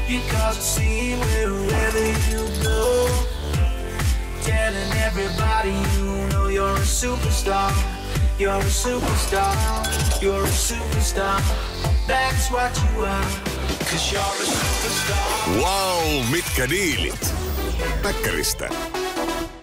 You cause a scene wherever you go, telling everybody you know you're a superstar. You're a superstar. You're a superstar. That's what you are. Cause you're a superstar. Wow, mitkä diilit. Mäkkäristä.